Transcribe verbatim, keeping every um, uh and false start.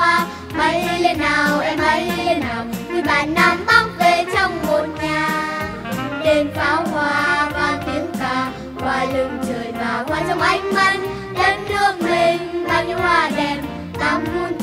hoa. Bay lên nào em bay lên nào, người bạn nam bắc về trong một nhà. Đèn pháo hoa và tiếng ca, hoa lưng trời và hoa trong ánh mắt. Đất nước mình bao nhiêu hoa đẹp, ta muốn